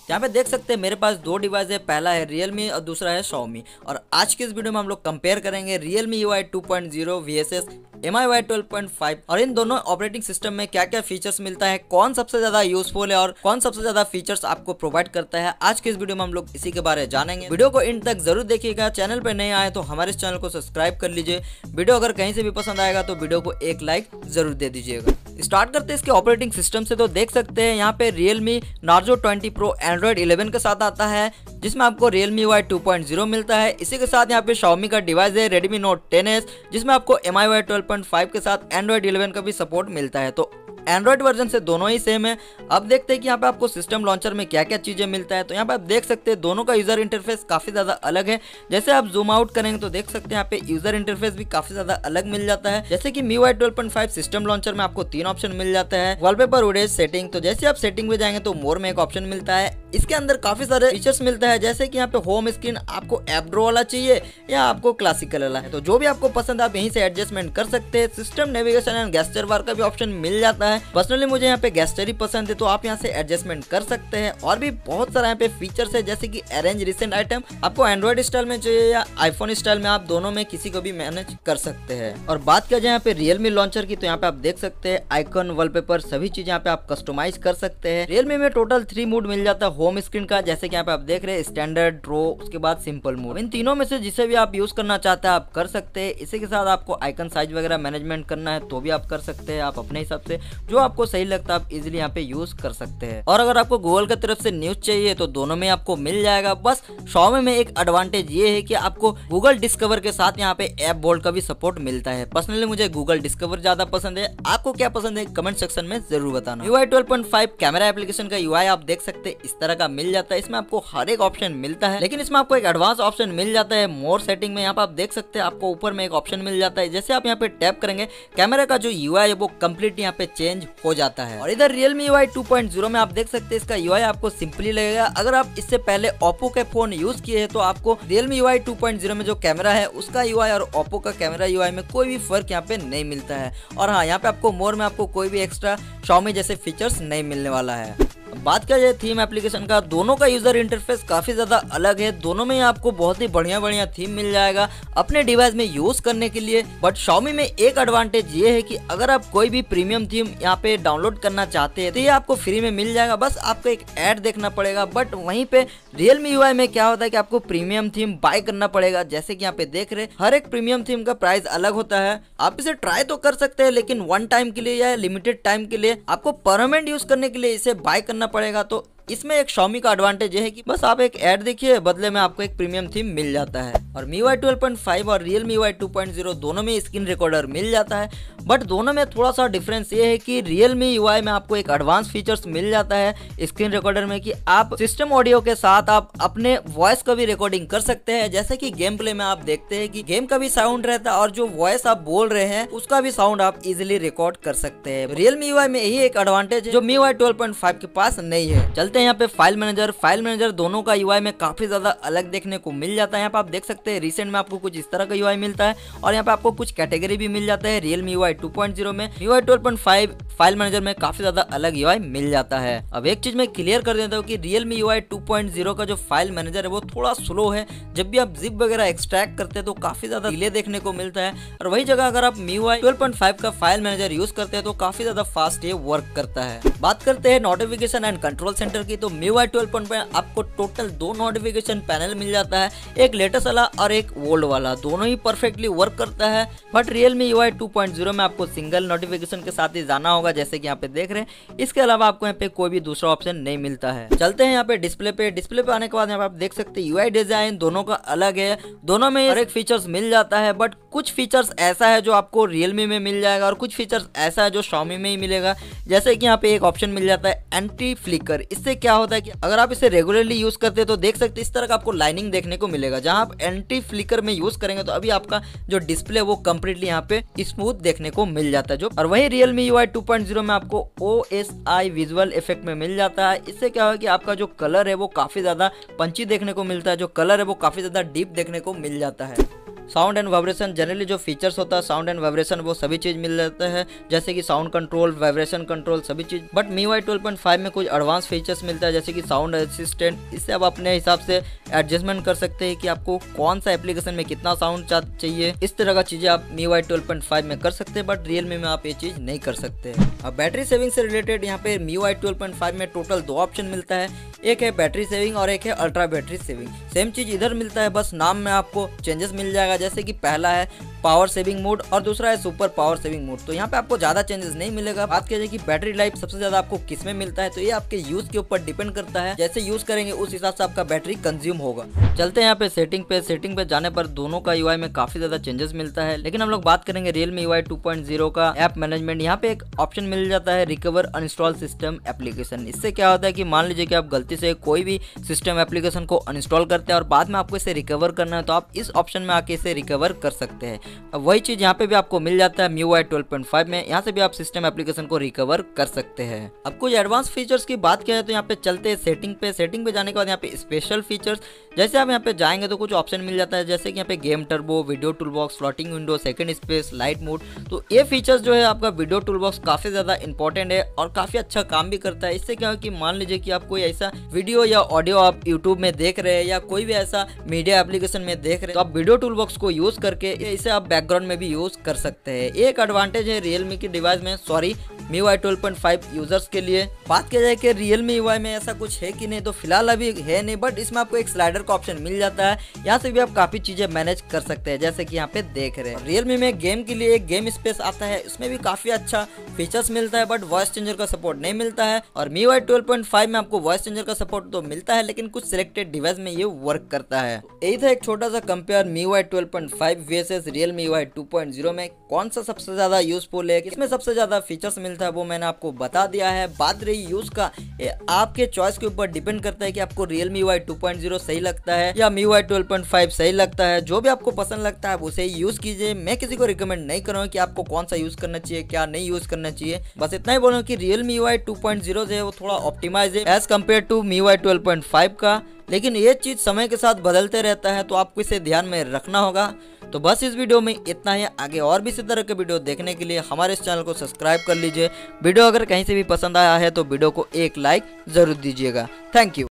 यहाँ पे देख सकते हैं मेरे पास दो डिवाइस है, पहला है Realme और दूसरा है Xiaomi। और आज की इस वीडियो में हम लोग कंपेयर करेंगे Realme UI 2.0 VSS MIUI 12.5 और इन दोनों ऑपरेटिंग सिस्टम में क्या क्या फीचर्स मिलता है, कौन सबसे ज्यादा यूजफुल है और कौन सबसे ज्यादा फीचर्स आपको प्रोवाइड करता है। आज के इस वीडियो में हम लोग इसी के बारे में जानेंगे। वीडियो को इन तक जरूर देखिएगा। चैनल पर नए आए तो हमारे इस चैनल को सब्सक्राइब कर लीजिए। वीडियो अगर कहीं से भी पसंद आएगा तो वीडियो को एक लाइक जरूर दे दीजिएगा। स्टार्ट करते हैं इसके ऑपरेटिंग सिस्टम से। तो देख सकते हैं यहाँ पे Realme Narzo 20 Pro Android 11 के साथ आता है, जिसमें आपको Realme UI 2.0 मिलता है। इसी के साथ यहाँ पे Xiaomi का डिवाइस है Redmi Note 10s, जिसमें आपको MIUI 12.5 के साथ Android 11 का भी सपोर्ट मिलता है। तो एंड्रॉइड वर्जन से दोनों ही सेम है। अब देखते हैं कि यहाँ पे आपको सिस्टम लॉन्चर में क्या क्या चीजें मिलता है। तो यहाँ पे आप देख सकते हैं दोनों का यूजर इंटरफेस काफी ज्यादा अलग है। जैसे आप जूम आउट करेंगे तो देख सकते हैं यहाँ पे यूजर इंटरफेस भी काफी ज्यादा अलग मिल जाता है। जैसे कि MIUI 12.5 सिस्टम लॉन्चर में आपको 3 ऑप्शन मिल जाता है। वॉलपेपर, उडेज, सेटिंग। तो जैसे आप सेटिंग में जाएंगे तो मोर में एक ऑप्शन मिलता है। इसके अंदर काफी सारे फीचर्स मिलता है, जैसे कि यहाँ पे होम स्क्रीन आपको ऐप ड्रॉ वाला चाहिए या आपको क्लासिकल वाला है, तो जो भी आपको पसंद आप यहीं से एडजस्टमेंट कर सकते हैं। System navigation and gesture bar का भी ऑप्शन मिल जाता है। पर्सनली मुझे यहाँ पे गेस्चर ही पसंद है, तो आप यहाँ से एडजस्टमेंट कर सकते हैं। और भी बहुत सारा यहाँ पे फीचर्स है, जैसे कि अरेंज रिसेंट आइटम आपको एंड्रॉइड स्टाइल में चाहिए या आईफोन स्टाइल में, आप दोनों में किसी को भी मैनेज कर सकते हैं। और बात किया जाए यहाँ पे Realme लॉन्चर की, तो यहाँ पे आप देख सकते हैं आइकन, वॉलपेपर, सभी चीजें यहाँ पे आप कस्टमाइज कर सकते हैं। Realme में टोटल 3 मोड मिल जाता है होम स्क्रीन का, जैसे कि यहाँ पे आप देख रहे हैं स्टैंडर्ड, ड्रो, उसके बाद सिंपल मोड। इन तीनों में से जिसे भी आप यूज करना चाहते हैं आप कर सकते हैं। इसी के साथ आपको आइकन साइज वगैरह मैनेजमेंट करना है तो भी आप कर सकते हैं। आप अपने हिसाब से जो आपको सही लगता है आप इजिली यहाँ पे यूज कर सकते हैं। और अगर आपको गूगल की तरफ से न्यूज चाहिए तो दोनों में आपको मिल जाएगा। बस Xiaomi में एक एडवांटेज ये है कि आपको गूगल डिस्कवर के साथ यहाँ पे ऐप बोल्ड का भी सपोर्ट मिलता है। पर्सनली मुझे गूगल डिस्कवर ज्यादा पसंद है। आपको क्या पसंद है कमेंट सेक्शन में जरूर बताना। UI 12.5 कैमरा एप्लीकेशन का UI आप देख सकते हैं इस तरह का मिल जाता है। इसमें आपको हर एक ऑप्शन मिलता है, लेकिन इसमें आपको एक एडवांस ऑप्शन मिल जाता है मोर सेटिंग में। यहाँ पे आप देख सकते हैं आपको ऊपर में एक ऑप्शन मिल जाता है। जैसे आप यहाँ पे टैप करेंगे कैमरा का जो UI है वो कंप्लीट यहाँ पे चेंज हो जाता है। और इधर Realme UI 2.0 में आप देख सकते हैं इसका UI आपको सिंपली लगेगा। अगर आप इससे पहले Oppo के फोन यूज किए हैं तो आपको Realme UI 2.0 में जो कैमरा है उसका UI और Oppo का कैमरा UI में कोई भी फर्क यहाँ पे नहीं मिलता है। और हाँ, यहाँ पे आपको मोर में आपको कोई भी एक्स्ट्रा Xiaomi जैसे फीचर्स नहीं मिलने वाला है। बात किया जाए थीम एप्लीकेशन का, दोनों का यूजर इंटरफेस काफी ज्यादा अलग है। दोनों में आपको बहुत ही बढ़िया थीम मिल जाएगा अपने डिवाइस में यूज करने के लिए। बट Xiaomi में एक एडवांटेज ये है कि अगर आप कोई भी प्रीमियम थीम यहाँ पे डाउनलोड करना चाहते हैं तो ये आपको फ्री में मिल जाएगा, बस आपको एक ऐड देखना पड़ेगा। बट वहीं पे Realme UI में क्या होता है कि आपको प्रीमियम थीम बाय करना पड़ेगा। जैसे कि यहाँ पे देख रहे हर एक प्रीमियम थीम का प्राइस अलग होता है। आप इसे ट्राई तो कर सकते हैं, लेकिन वन टाइम के लिए या लिमिटेड टाइम के लिए आपको परमानेंट यूज करने के लिए इसे बाय करना पड़ेगा। तो इसमें एक Xiaomi का एडवांटेज है कि बस आप एक ऐड देखिए, बदले में आपको एक प्रीमियम थीम मिल जाता है। और MIUI 12.5 और Realme UI 2.0 दोनों में स्क्रीन रिकॉर्डर मिल जाता है। बट दोनों में थोड़ा सा डिफरेंस ये है कि Realme UI में आपको एक एडवांस फीचर्स मिल जाता है स्क्रीन रिकॉर्डर में कि आप सिस्टम ऑडियो के साथ आप अपने वॉइस का भी रिकॉर्डिंग कर सकते हैं। जैसे कि गेम प्ले में आप देखते हैं कि गेम का भी साउंड रहता है और जो वॉइस आप बोल रहे हैं उसका भी साउंड आप इजिली रिकॉर्ड कर सकते हैं। Realme UI में यही एक एडवांटेज है जो MIUI 12.5 के पास नहीं है। चलते हैं यहाँ पे फाइल मैनेजर दोनों का UI में काफी ज्यादा अलग देखने को मिल जाता है। यहाँ पे आप देख सकते हैं रिसेंट में आपको कुछ इस तरह का UI मिलता है और यहाँ पे आपको कुछ कैटेगरी भी मिल जाता है। Realme UI 2.0 में MIUI 12.5 फाइल मैनेजर में काफी ज्यादा अलग UI मिल जाता है। अब एक चीज मैं क्लियर कर देता हूँ कि Realme UI 2.0 का जो फाइल मैनेजर है वो थोड़ा स्लो है। जब भी आप जिप वगैरह एक्सट्रैक्ट करते हैं तो काफी ज्यादा डिले देखने को मिलता है। और वही जगह अगर आप MIUI 12.5 का फाइल मैनेजर यूज करते हैं तो काफी ज्यादा फास्ट ये वर्क करता है। बात करते हैं नोटिफिकेशन एंड कंट्रोल सेंटर की, तो MIUI 12.5 आपको टोटल 2 नोटिफिकेशन पैनल मिल जाता है, एक लेटेस्ट वाला और एक ओल्ड वाला। दोनों ही परफेक्टली वर्क करता है। बट Realme UI 2.0 में आपको सिंगल नोटिफिकेशन के साथ ही जाना होगा, जैसे कि यहाँ पे देख रहे हैं। इसके अलावा आपको यहाँ पे कोई भी दूसरा ऑप्शन नहीं मिलता है। चलते हैं यहाँ पे डिस्प्ले पे आने के बाद यहाँ पे आप देख सकते हैं UI डिजाइन दोनों का अलग है। दोनों में हर एक फीचर्स मिल जाता है, बट कुछ फीचर्स ऐसा है जो आपको Realme में मिल जाएगा और कुछ फीचर्स ऐसा है जो Xiaomi में ही मिलेगा। जैसे कि यहाँ पे एक ऑप्शन मिल जाता है एंटी फ्लिकर। इससे क्या होता है कि अगर आप इसे रेगुलरली यूज करते हैं तो देख सकते हैं इस तरह का आपको लाइनिंग देखने को मिलेगा। जहां आप एंटी फ्लिकर में यूज करेंगे तो अभी आपका जो डिस्प्ले वो कंप्लीटली यहाँ पे स्मूथ देखने को मिल जाता है जो। और वही Realme UI 2.0 में आपको OSI विजुअल इफेक्ट में मिल जाता है। इससे क्या होगा कि आपका जो कलर है वो काफी ज्यादा पंची देखने को मिलता है, जो कलर है वो काफी ज्यादा डीप देखने को मिल जाता है। साउंड एंड वाइब्रेशन जनरली जो फीचर्स होता है साउंड एंड वाइब्रेशन वो सभी चीज मिल जाता है, जैसे कि साउंड कंट्रोल, वाइब्रेशन कंट्रोल सभी चीज। बट MIUI 12.5 में कुछ एडवांस फीचर्स मिलता है जैसे कि साउंड असिस्टेंट। इससे आप अपने हिसाब से एडजस्टमेंट कर सकते हैं कि आपको कौन सा एप्लीकेशन में कितना साउंड चाहिए। इस तरह का चीजें आप MIUI 12.5 में कर सकते हैं, बट Realme में आप ये चीज नहीं कर सकते। अब बैटरी सेविंग से रिलेटेड यहाँ पे MIUI 12.5 में टोटल 2 ऑप्शन मिलता है, एक है बैटरी सेविंग और एक है अल्ट्रा बैटरी सेविंग। सेम चीज इधर मिलता है, बस नाम में आपको चेंजेस मिल जाएगा। जैसे कि पहला है पावर सेविंग मोड और दूसरा है सुपर पावर सेविंग मोड। तो यहाँ पे आपको ज्यादा चेंजेस नहीं मिलेगा। बात कीजिए कि बैटरी लाइफ सबसे ज्यादा आपको किस में मिलता है, तो ये आपके यूज के ऊपर डिपेंड करता है। जैसे यूज करेंगे उस हिसाब से आपका बैटरी कंज्यूम होगा। चलते हैं यहाँ पे सेटिंग पे। सेटिंग पे जाने पर दोनों का UI में काफी ज्यादा चेंजेस मिलता है, लेकिन हम लोग बात करेंगे Realme UI 2.0 का ऐप मैनेजमेंट। यहाँ पे एक ऑप्शन मिल जाता है रिकवर अनइंस्टॉल सिस्टम एप्लीकेशन। इससे क्या होता है कि मान लीजिए कि आप गलती से कोई भी सिस्टम एप्लीकेशन को अनइंस्टॉल करते हैं और बाद में आपको इसे रिकवर करना है, तो आप इस ऑप्शन में आके इसे रिकवर कर सकते हैं। अब वही चीज यहाँ पे भी आपको मिल जाता है MIUI 12.5 में। यहाँ से भी आप सिस्टम एप्लीकेशन को रिकवर कर सकते हैं। अब कुछ एडवांस फीचर्स की बात किया है तो यहाँ पे चलते हैं सेटिंग पे। सेटिंग पे जाने के बाद यहाँ पे स्पेशल फीचर्स, जैसे आप यहाँ पे जाएंगे तो कुछ ऑप्शन मिल जाता है जैसे कि यहाँ पे game turbo, video toolbox, floating window, second space, light mode. तो ये फीचर्स जो है आपका वीडियो टूलबॉक्स काफी ज्यादा इंपॉर्टेंट है और काफी अच्छा काम भी करता है। इससे क्या है कि मान लीजिए कि आप कोई ऐसा वीडियो या ऑडियो आप यूट्यूब में देख रहे हैं या कोई भी ऐसा मीडिया एप्लीकेशन में देख रहे हैं, तो आप वीडियो टूलबॉक्स को यूज करके इसे आप बैकग्राउंड में भी यूज कर सकते हैं। एक एडवांटेज है Realme की डिवाइस में, सॉरी MIUI 12.5 यूजर्स के लिए। बात किया जाए कि Realme UI में ऐसा कुछ है कि नहीं, तो फिलहाल अभी है नहीं, बट इसमें आपको एक स्लाइडर का ऑप्शन मिल जाता है। यहाँ से भी आप काफी चीजें मैनेज कर सकते हैं, जैसे कि यहाँ पे देख रहे हैं। Realme में गेम के लिए एक गेम स्पेस आता है, इसमें भी काफी अच्छा फीचर्स मिलता है, बट वॉइस चेंजर का सपोर्ट नहीं मिलता है। और MIUI 12.5 में आपको वॉइस चेंजर का सपोर्ट तो मिलता है, लेकिन कुछ सिलेक्टेड डिवाइस में ये वर्क करता है। यही था एक छोटा सा compare MIUI 12.5 versus Realme UI 2.0 में कौन सा सबसे ज्यादा यूजफुल है, किसमें सबसे ज्यादा फीचर्स मिलता है, वो मैंने आपको बता दिया है। बात रही यूज का, ये आपके चॉइस के ऊपर डिपेंड करता है कि आपको Realme UI 2.0 सही लगता है या MIUI 12.5 सही लगता है। जो भी आपको पसंद लगता है उसे यूज कीजिए। मैं किसी को रिकमेंड नहीं करूँगा कि आपको कौन सा यूज करना चाहिए, क्या नहीं यूज करना चाहिए। बस इतना ही बोलूँगा कि Realme UI 2.0 है वो थोड़ा ऑप्टिमाइज है एज कम्पेयर टू MIUI 12.5 का, लेकिन ये चीज समय के साथ बदलते रहता है, तो आपको इसे ध्यान में रखना होगा। तो बस इस वीडियो में इतना ही। आगे और भी इसी तरह के वीडियो देखने के लिए हमारे इस चैनल को सब्सक्राइब कर लीजिए। वीडियो अगर कहीं से भी पसंद आया है तो वीडियो को एक लाइक जरूर दीजिएगा। Thank you.